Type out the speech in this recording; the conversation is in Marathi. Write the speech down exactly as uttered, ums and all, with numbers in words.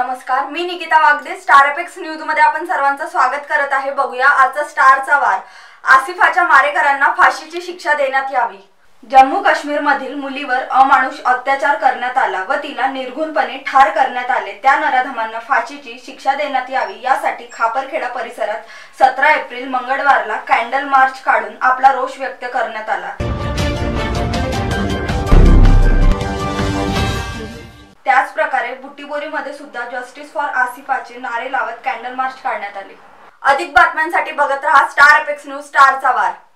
नमस्कार, मी Nikita Wagde. Star apex news मध्ये आपण सर्वांचं स्वागत करत आहे. बघूया आजचा स्टारचा वार. आसिफाच्या मारेकरांना फाशीची शिक्षा देण्यात यावी. जम्मू काश्मीर मधील मुलीवर अमानुष अत्याचार करण्यात आला व तिला निर्घृणपणे ठार करण्यात आले. त्या नराधमांना फाशीची शिक्षा देण्यात यावी यासाठी खापरखेडा परिसरात सतरा एप्रिल मंगळवारला कॅन्डल मार्च काढून आपला रोष व्यक्त करण्यात आला. त्याच प्रकारे बुट्टीबोरीमध्ये सुद्धा जस्टिस फॉर आसिफाचे नारे लावत कॅन्डल मार्च काढण्यात आले. अधिक बातम्यांसाठी बघत रहा स्टार एपेक्स न्यूज, स्टारचा वार.